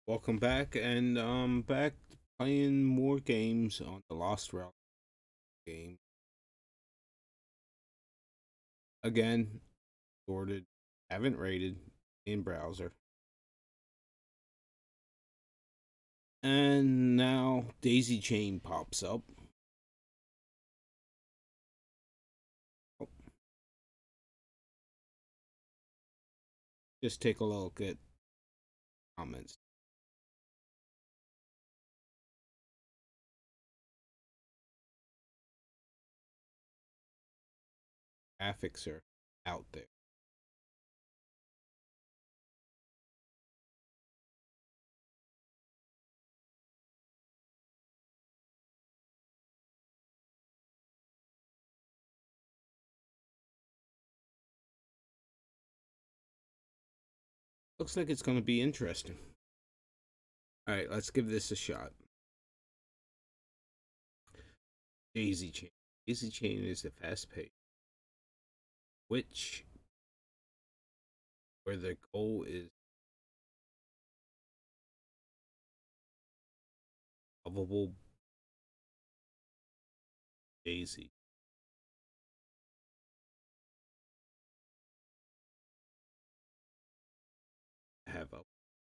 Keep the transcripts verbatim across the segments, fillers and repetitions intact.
Welcome back, and um, back playing more games on the LostRelic game. Again, sorted, haven't rated in browser, and now Daisy Chain pops up. Oh, just take a look at comments. Graphics are out there. Looks like it's going to be interesting. All right, let's give this a shot. Daisy Chain. Daisy Chain is a fast pace, which where the goal is lovable Daisy. Have a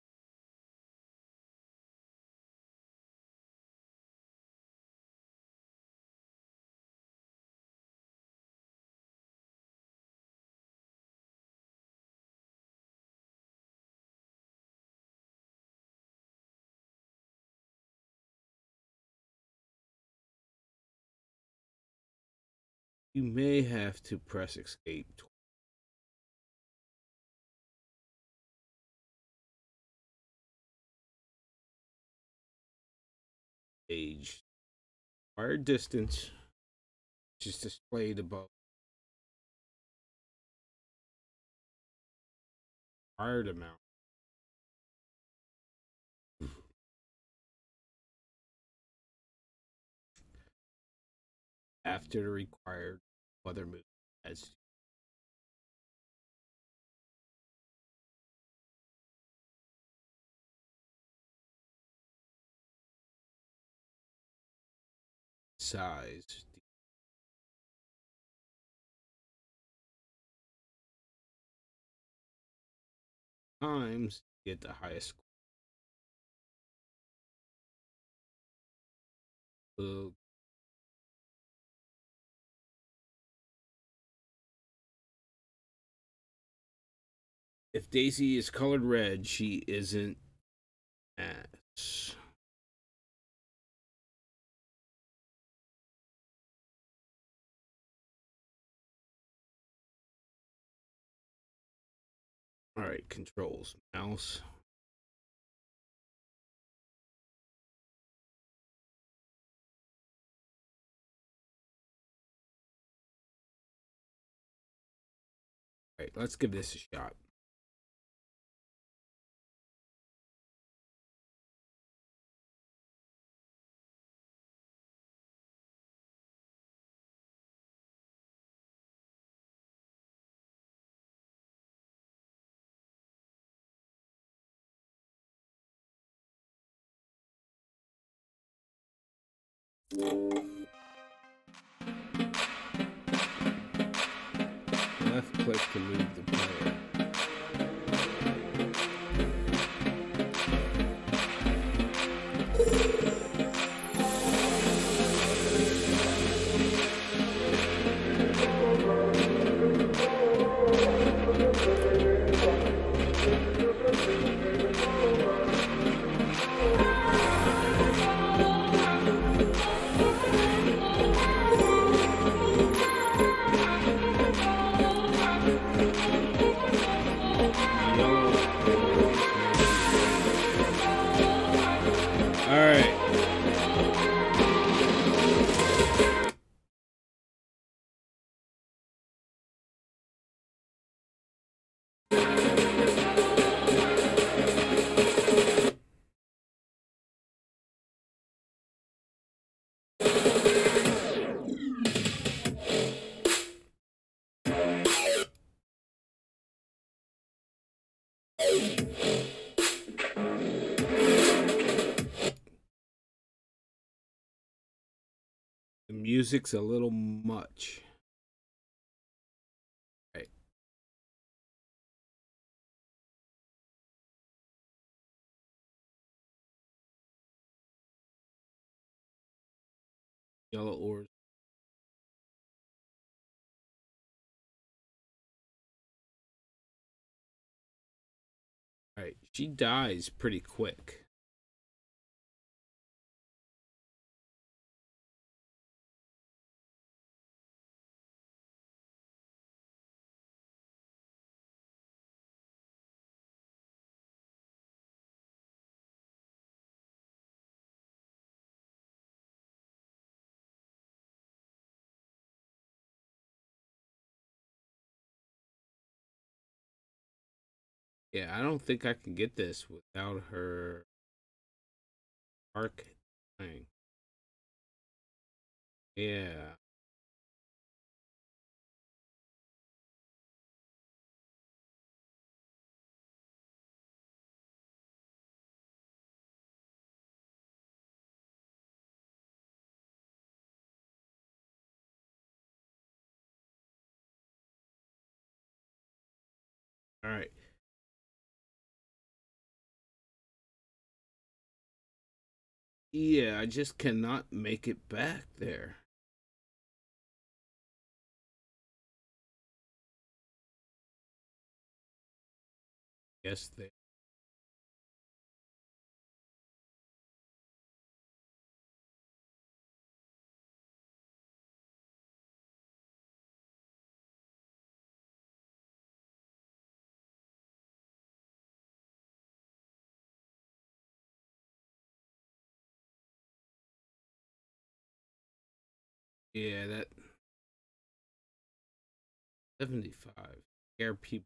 you may have to press escape twice. Age. Required distance, which is displayed above. Required amount. After the required other move as size. Times get the highest score. So if Daisy is colored red, she isn't ass. Alright, controls. Mouse. Alright, let's give this a shot. Left click to move the player. Alright. music's a little much. Right. Yellow ores. Right. She dies pretty quick. Yeah, I don't think I can get this without her arc thing. Yeah. All right. Yeah, I just cannot make it back there. Yes, they. Yeah, that seventy-five. Scare people.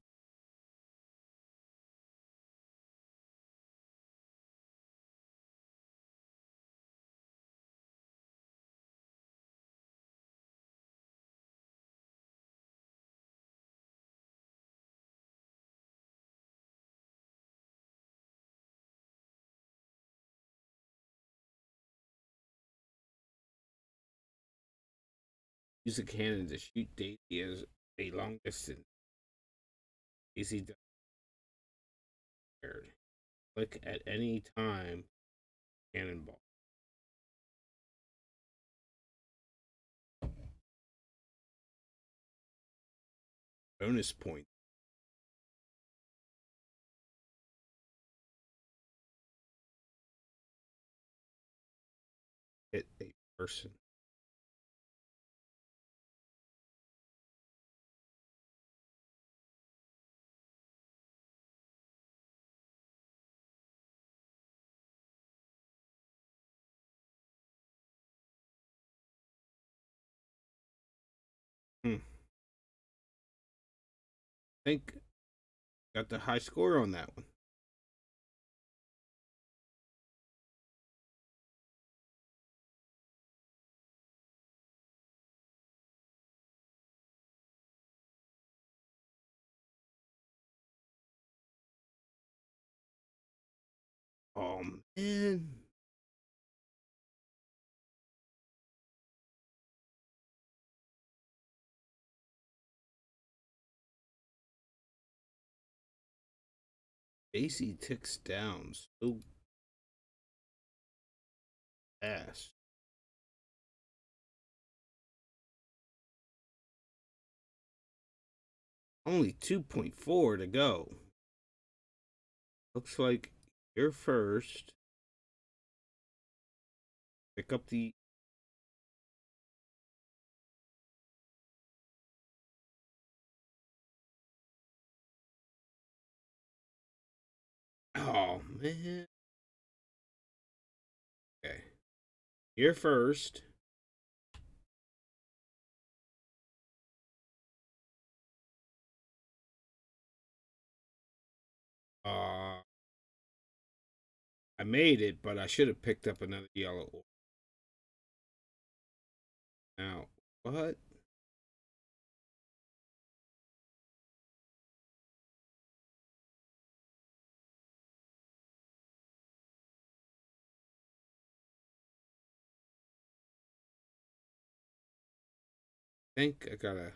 Use a cannon to shoot Daisy as a long distance. Daisy fired. Click at any time. Cannonball. Bonus point. Hit a person. Hmm. I think got the high score on that one. Oh man. Daisy ticks down so fast. Only two point four to go. Looks like you're first. Pick up the. Oh man. Okay. You're first. Uh I made it, but I should have picked up another yellow ore. Now, what? think I gotta.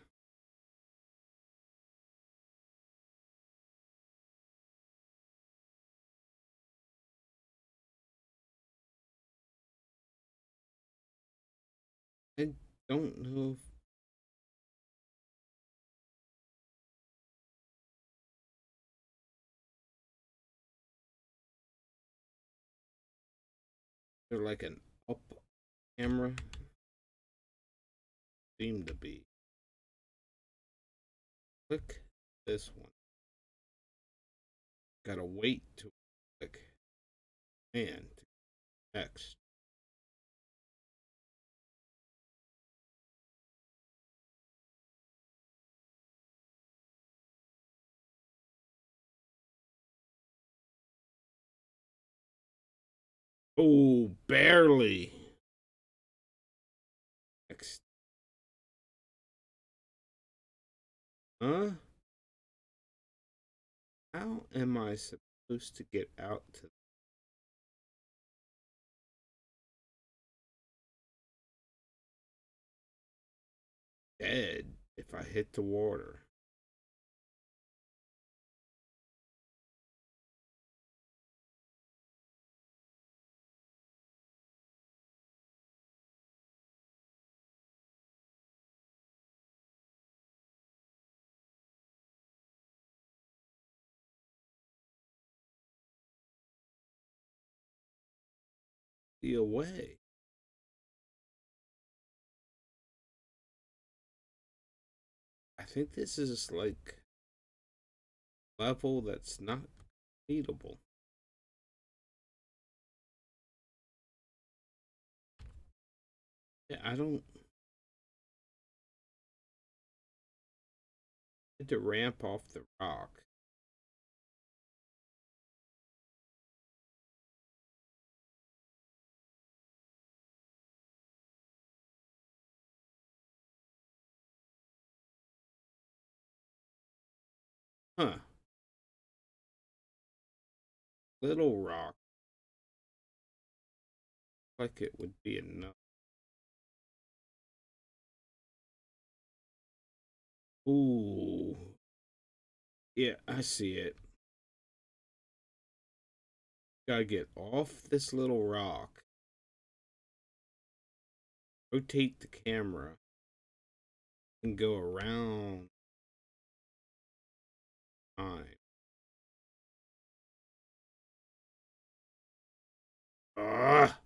I don't know if they're like an up camera. Seem to be. Click this one. Gotta wait to click. And next. Oh, barely. Next. Huh? How am I supposed to get out to dead if I hit the water? The away. I think this is like level that's not beatable. Yeah, I don't need to ramp off the rock. Huh. Little rock. Like it would be enough. Ooh. Yeah, I see it. Gotta get off this little rock. Rotate the camera. And go around time. Ah.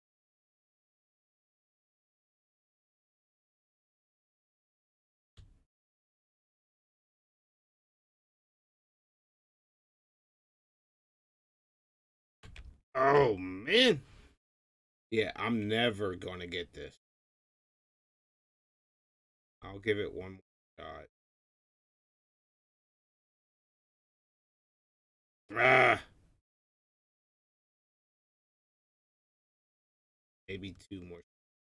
Oh man. Yeah, I'm never gonna get this. I'll give it one more shot. Ah. Maybe two more.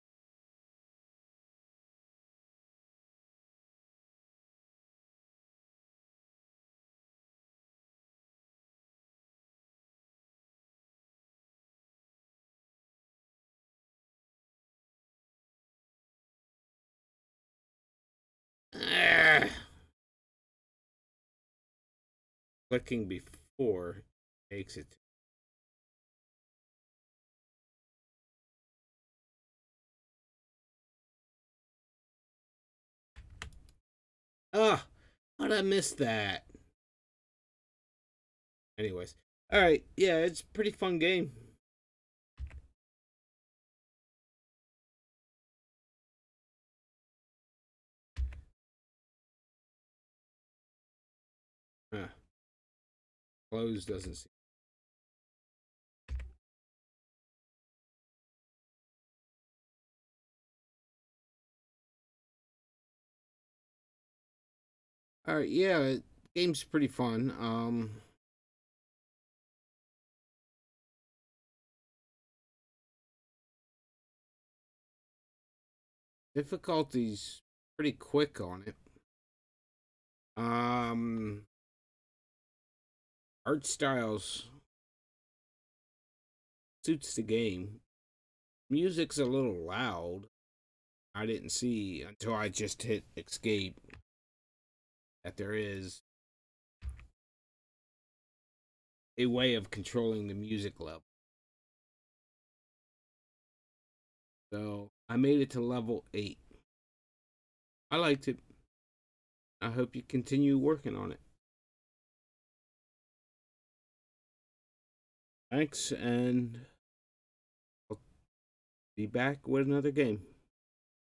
Ah. Clicking before makes it. Ah, how'd I miss that? Anyways, all right, yeah, it's a pretty fun game. Huh. Close doesn't seem. All right, yeah, it, game's pretty fun. Um, difficulty's pretty quick on it. Um, art styles suits the game. Music's a little loud. I didn't see until I just hit escape that there is a way of controlling the music level. So I made it to level eight. I liked it. I hope you continue working on it. Thanks, and I'll be back with another game.